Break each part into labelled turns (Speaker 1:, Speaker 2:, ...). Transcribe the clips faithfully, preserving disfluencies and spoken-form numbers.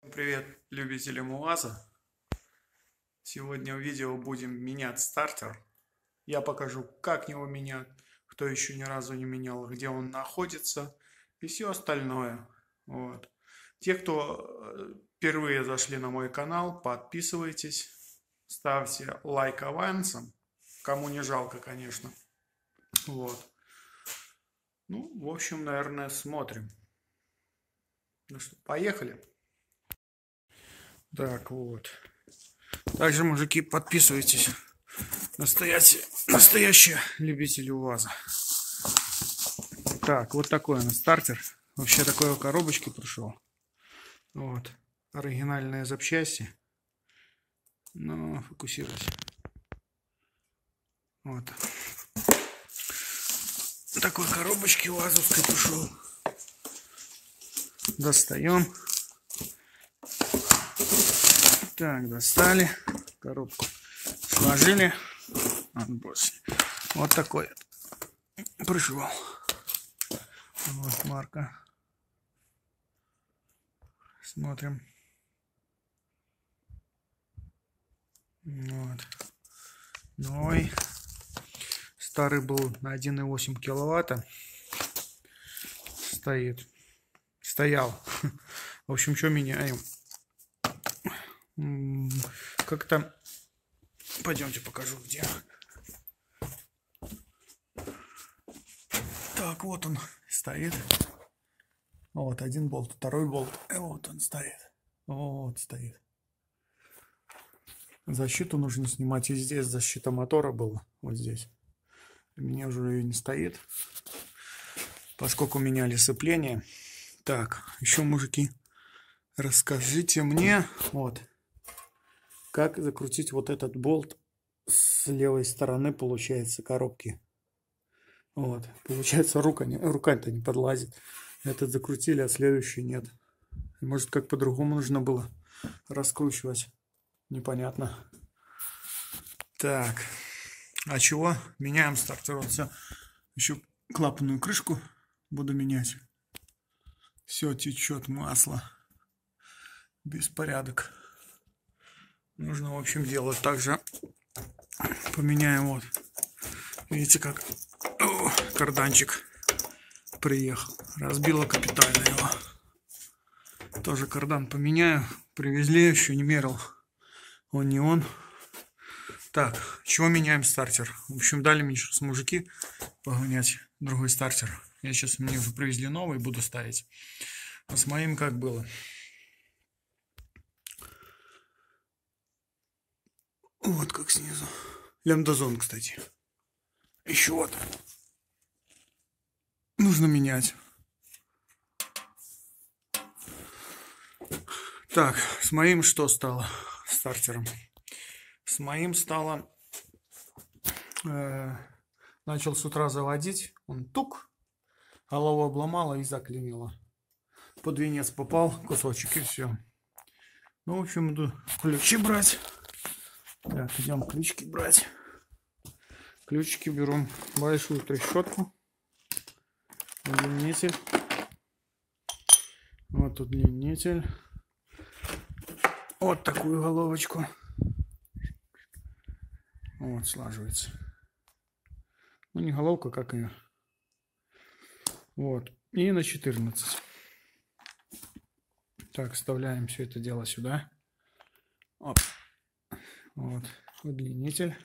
Speaker 1: Привет любителям УАЗа. Сегодня в видео будем менять стартер. Я покажу, как его менять, кто еще ни разу не менял, где он находится и все остальное. Вот. Те, кто впервые зашли на мой канал, подписывайтесь, ставьте лайк авансом, кому не жалко, конечно. Вот. Ну, в общем, наверное, смотрим. Ну что, поехали. Так, вот. Также, мужики, подписывайтесь. Настоящие, настоящие любители УАЗа. Так, вот такой он стартер. Вообще такой в коробочке пришел. Вот. Оригинальные запчасти. Ну, фокусируйся. Вот. Такой коробочки УАЗовской пришел. Достаем. Так, достали. Коробку сложили. Отбросили. Вот такой пришел. Вот марка. Смотрим. Вот. Новый. Старый был на один и восемь киловатта. Стоит. Стоял. В общем, что меняем? Как-то... Пойдемте покажу, где. Так, вот он стоит. Вот один болт, второй болт. И вот он стоит. Вот стоит. Защиту нужно снимать. И здесь защита мотора была. Вот здесь. У меня уже ее не стоит. Поскольку меняли сцепление. Так, еще, мужики, расскажите мне, вот, как закрутить вот этот болт с левой стороны, получается, коробки. Вот, получается, рука не, рука-то не подлазит. Этот закрутили, а следующий нет. Может, как по-другому нужно было раскручивать. Непонятно. Так, а чего? Меняем стартер. Вот все. Еще клапанную крышку буду менять. Все течет масло. Беспорядок. Нужно, в общем, делать также. Поменяем вот. Видите, как О, карданчик приехал. Разбило капитально его. Тоже кардан поменяю. Привезли, еще не мерил. Он не он. Так, чего меняем стартер? В общем, дали мне сейчас мужики погонять другой стартер. Я сейчас, мне уже привезли новый, буду ставить. А с моим как было? Вот как снизу. Лямбда-зон, кстати. Еще вот. Нужно менять. Так, с моим что стало стартером? С моим стало... Э, начал с утра заводить. Он тук. Голову обломала и заклинило. Под венец попал кусочек и все. Ну, в общем, иду ключи брать. Так, идем ключики брать. Ключики берем большую трещотку. Удлинитель. Вот удлинитель. Вот такую головочку. Вот, слаживается. Ну, не головка, как ее. Вот. И на четырнадцать. Так, вставляем все это дело сюда. Оп. Вот. Удлинитель.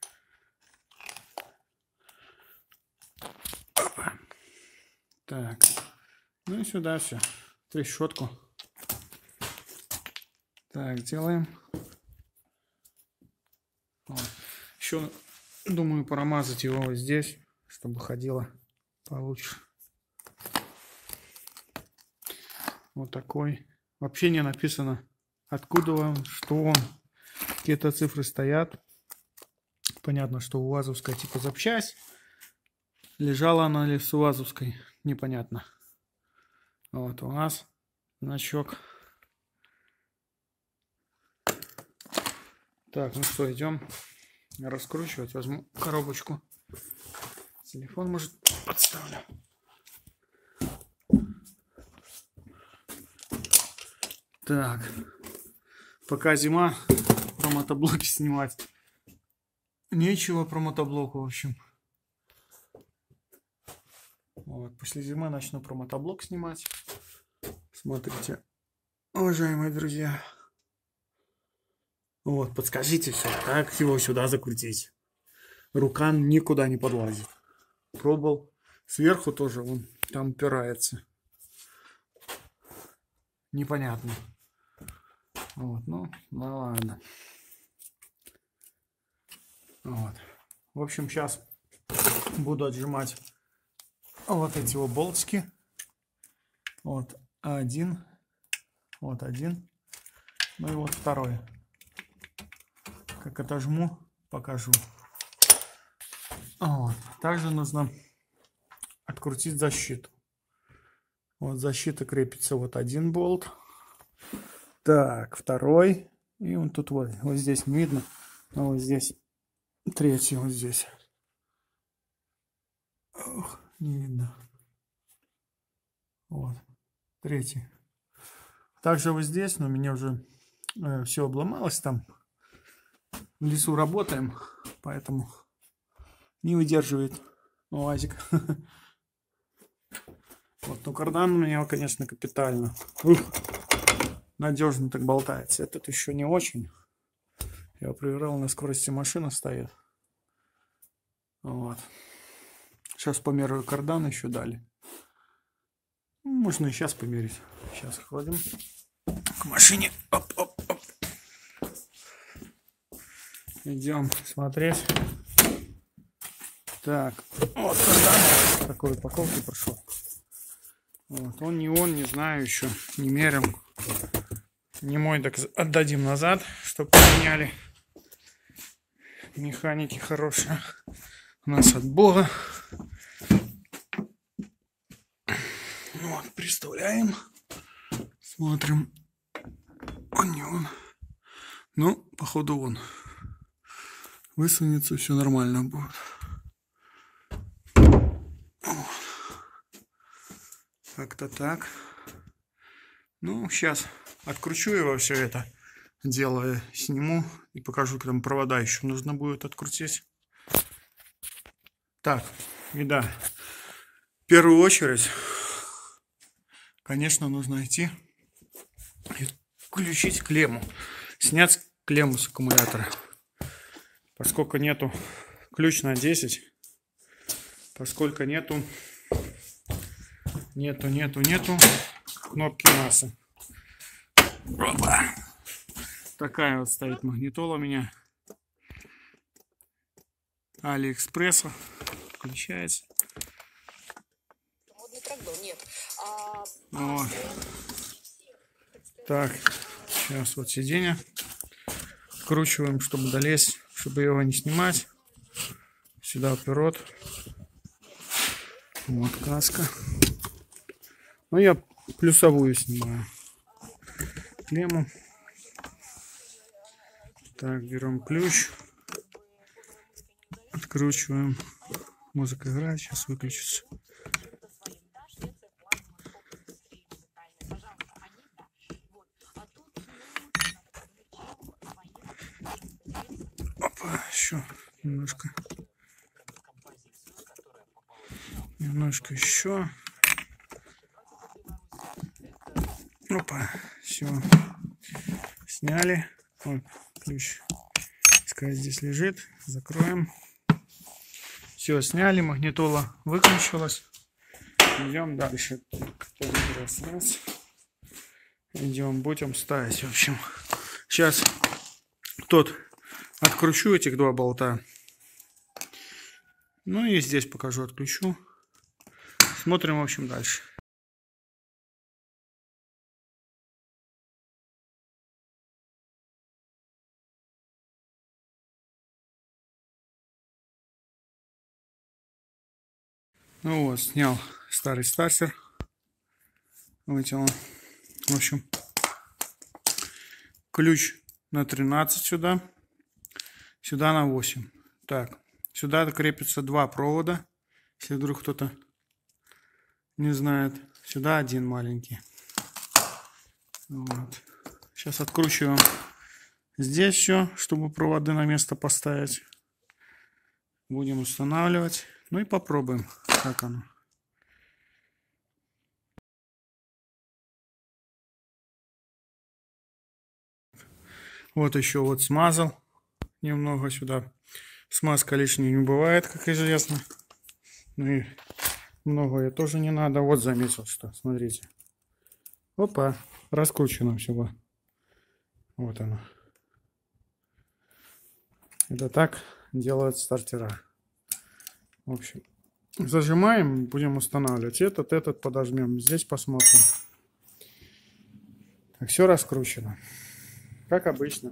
Speaker 1: Опа. Так. Ну и сюда все. Трещотку. Так, делаем. Вот. Еще, думаю, промазать его вот здесь, чтобы ходило получше. Вот такой. Вообще не написано, откуда он, что он. Какие-то цифры стоят. Понятно, что УАЗовская типа запчасть. Лежала она ли с УАЗовской, непонятно. Вот у нас значок. Так, ну что, идем раскручивать. Возьму коробочку. Телефон, может, подставлю. Так, пока зима, про мотоблоки снимать нечего, про мотоблок, в общем. Вот, после зимы начну про мотоблок снимать. Смотрите, уважаемые друзья. Вот, подскажите все, как его сюда закрутить. Рука никуда не подлазит. Пробовал. Сверху тоже он там упирается. Непонятно. Вот, ну, ну ладно. Вот. В общем, сейчас буду отжимать вот эти вот болтики. Вот один. Вот один. Ну и вот второй. Как отожму, покажу. Вот. Также нужно открутить защиту. Вот защита крепится, вот один болт. Так, второй. И он тут вот, вот здесь не видно, но вот здесь третий, вот здесь. Ох, не видно. Вот, третий. Также вот здесь, но у меня уже э, все обломалось там. В лесу работаем, поэтому не выдерживает УАЗик. Вот, ну кардан у меня, конечно, капитально. Ух, надежно так болтается. Этот еще не очень. Я проверял, на скорости машина стоит. Вот. Сейчас померяю кардан, еще дали. Можно и сейчас померить. Сейчас ходим к машине. Оп, оп, оп. Идем смотреть. Так, вот кардан. Такой упаковки прошел. Вот. Он не он, не знаю еще. Не мерил. Не мой, так отдадим назад, чтобы поменяли. Механики хорошие. У нас от Бога. Вот, представляем. Смотрим. Он не он. Ну, походу он. Высунется, все нормально будет. Как-то так. Ну, сейчас откручу его все это дело, сниму и покажу, как там провода еще нужно будет открутить. Так, и да, в первую очередь, конечно, нужно идти и включить клемму, снять клемму с аккумулятора, поскольку нету ключ на десять, поскольку нету, нету, нету, нету кнопки массы. Опа. Такая вот стоит магнитола у меня. Алиэкспресса. Включается. Вот. Так, сейчас вот сиденье вкручиваем, чтобы долезть, чтобы его не снимать. Сюда вперед. Вот каска. Ну, я плюсовую снимаю. Клемму. Так, берем ключ. Откручиваем. Музыка играет, сейчас выключится. Опа, еще немножко. Немножко еще. Опа, все. Сняли. Вот, ключ. Пускай здесь лежит. Закроем. Все, сняли. Магнитола выключилась. Идем дальше. Раз, раз. Идем, будем ставить. В общем, сейчас тот откручу этих два болта. Ну и здесь покажу, отключу. Смотрим, в общем, дальше. Ну вот, снял старый стартер. Вытянул. В общем, ключ на тринадцать сюда. Сюда на восемь. Так, сюда крепятся два провода. Если вдруг кто-то не знает. Сюда один маленький. Вот. Сейчас откручиваем здесь все, чтобы проводы на место поставить. Будем устанавливать. Ну и попробуем, как оно. Вот еще вот смазал немного сюда. Смазка лишней не бывает, как известно. Ну и многое тоже не надо. Вот заметил, что, смотрите. Опа, раскручено все. Вот оно. Это так делают стартера. В общем, зажимаем, будем устанавливать. Этот, этот подожмем. Здесь посмотрим. Так, все раскручено. Как обычно.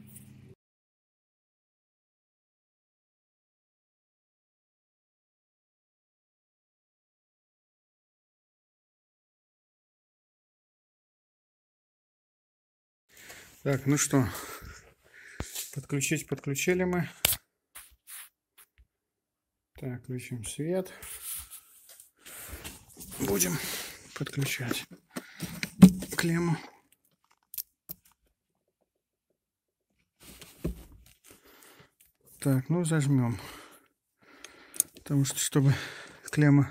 Speaker 1: Так, ну что, подключить подключили мы. Так, включим свет. Будем подключать клемму. Так, ну зажмем. Потому что, чтобы клемма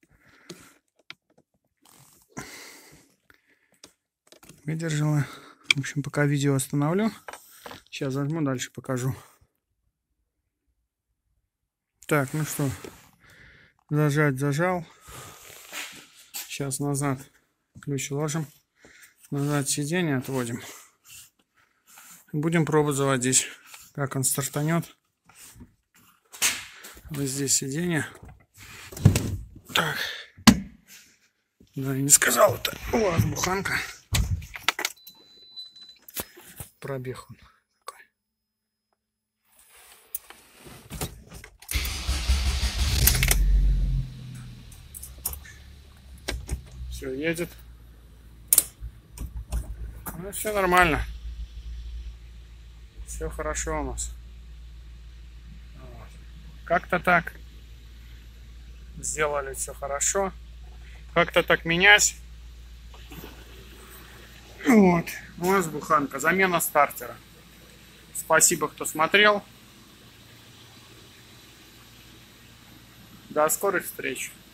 Speaker 1: выдержала. В общем, пока видео остановлю. Сейчас зажму, дальше покажу. Так, ну что, зажать зажал. Сейчас назад ключ ложим. Назад сиденье отводим. Будем пробовать заводить. Как он стартанет. Вот здесь сиденье. Так. Да, я не сказал, это у вас буханка. Пробег он такой. Все, едет. Ну, все нормально. Все хорошо у нас. Вот. Как-то так. Сделали все хорошо. Как-то так менять. Вот. У нас буханка. Замена стартера. Спасибо, кто смотрел. До скорых встреч.